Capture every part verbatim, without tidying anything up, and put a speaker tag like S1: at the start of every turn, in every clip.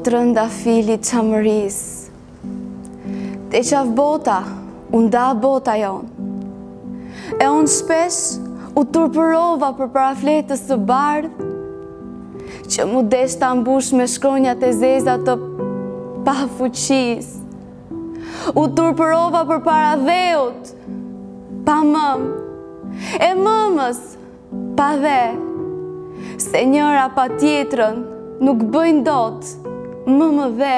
S1: trëndafili çamëris, te qaf bota, unë da bota jonë. E unë shpesh u turpërova për para fletës së bardhë, që mu desh të ambush me shkronjat e zeza të pa fuqis. U turpërova për para dheut, pa mëm, e mëmës, pa dhe, se njëra pa tjetrën nuk bëjnë dot, më më dhe.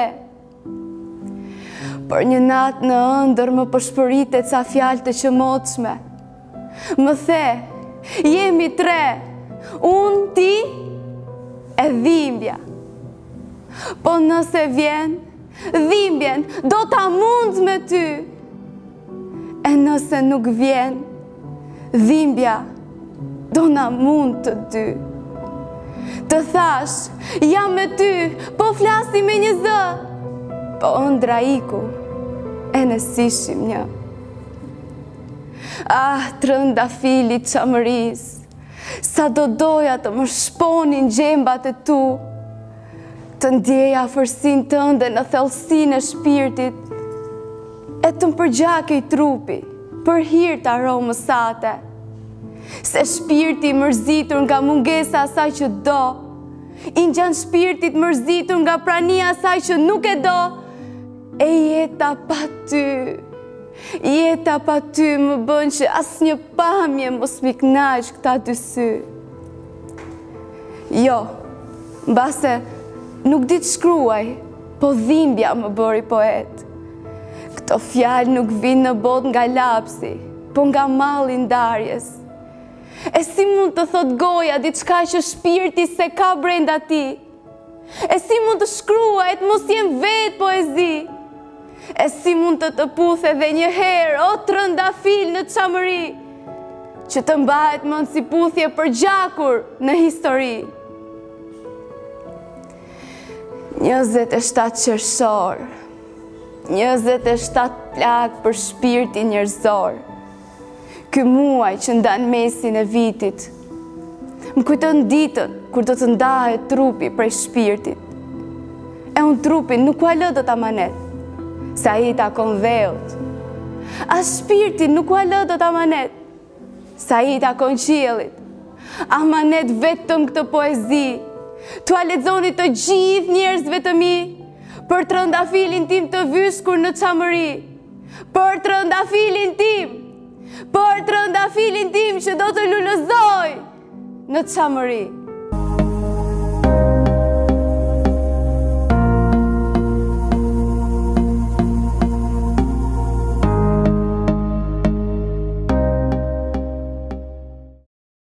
S1: Për një natë në ëndër më përshpëritet ca fjalë të qëmoqme. Më the, jemi tre, unë, ti e dhimbja. Po nëse vjen, dhimbjen do ta mund me ty. E nëse nuk vjen, dhimbja do na mund të dy. Të thash, jam me ty, po flasi me një zë, po ëndra iku, e ne sishim një. Ah, trëndafili çamëris, sa do doja të më shponin gjembat e tu, të ndjeja afërsinë tënde në thellësinë e shpirtit, e të më përgjakej trupi për hir të aromës sate. Se shpirti mërzitur nga mungesa asaj që do, i ngjan shpirtit mërzitur nga prania asaj që nuk e do, e jeta pa ty, jeta pa ty më bën që asnjë pamje mos m'i kënaq këta dy sy. Jo, mbase nuk di të shkruaj, po dhimbja më bëri poet. Këto fjalë nuk vinë në botë nga lapsi, po nga malli ndarjes. E si mund të thot goja diçka që shpirti se ka brenda ti? E si mund të shkruajt mos jem vetë poezi? E si mund të të puthe dhe një herë, o trëndafil në çamëri, që të mbahet mend si puthje për gjakur në histori? njëzet e shtatë qershor, njëzet e shtatë plak për shpirtin njerëzor. Ky muaj që ndan mesin e vitit, më kujton ditën kur do të ndahet trupi prej shpirtit. E unë trupin nuk ua lë do ta manet, se ai takon dheut. As shpirtin nuk ua lë do ta manet, se ai takon qiellit. Amanet vetëm këtë poezi, t'ua lexoni të gjithë njerëzve të mi, për trëndafilin tim të vyshkur në çamëri, për trëndafilin tim, për trëndafilin tim që do të lulëzoj në çamëri.